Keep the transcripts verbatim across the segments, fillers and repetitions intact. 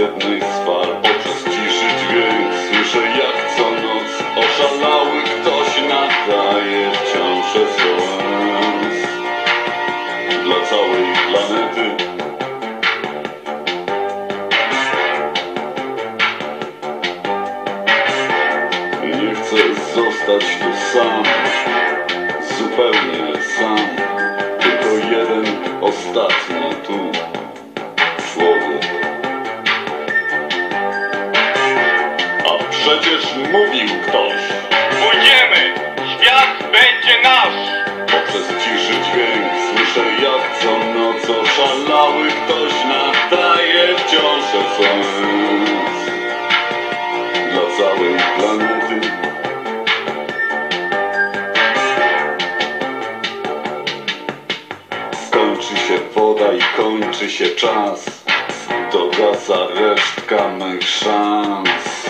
jednej z fal. Poprzez ciszy dźwięk słyszę, jak co noc oszalały ktoś nadaje wciąż S O S dla całej planety. Nie chcę zostać tu sam, zupełnie sam. Tylko jeden ostatni tu człowiek. A przecież mówił ktoś: pójdziemy, świat będzie nasz. Poprzez ciszy dźwięk słyszę, jak co noc oszalały ktoś nadaje wciąż S O S dla całej planety. Kończy się woda i kończy się czas, dogasa resztka mych szans.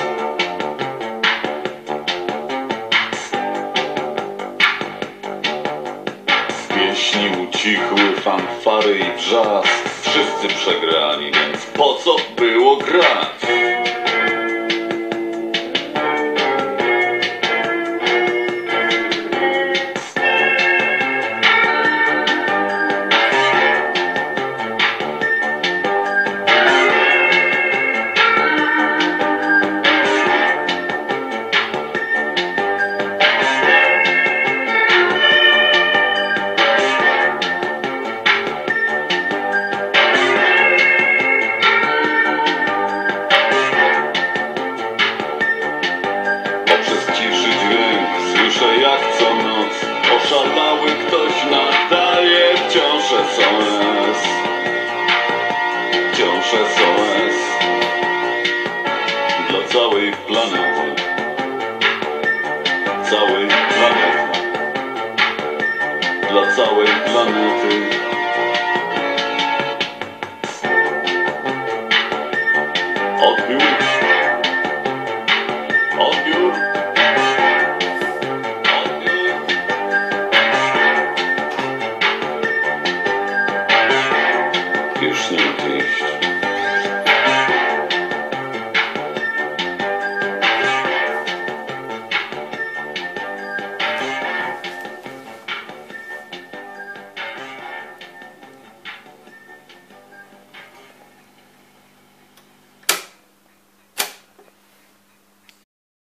Pieśni ucichły, fanfary i wrzask. Wszyscy przegrali, więc po co było grać? Słyszę, jak co noc oszalały ktoś nadaje wciąż S O S, wciąż S O S dla całej planety, całej planety, dla całej planety.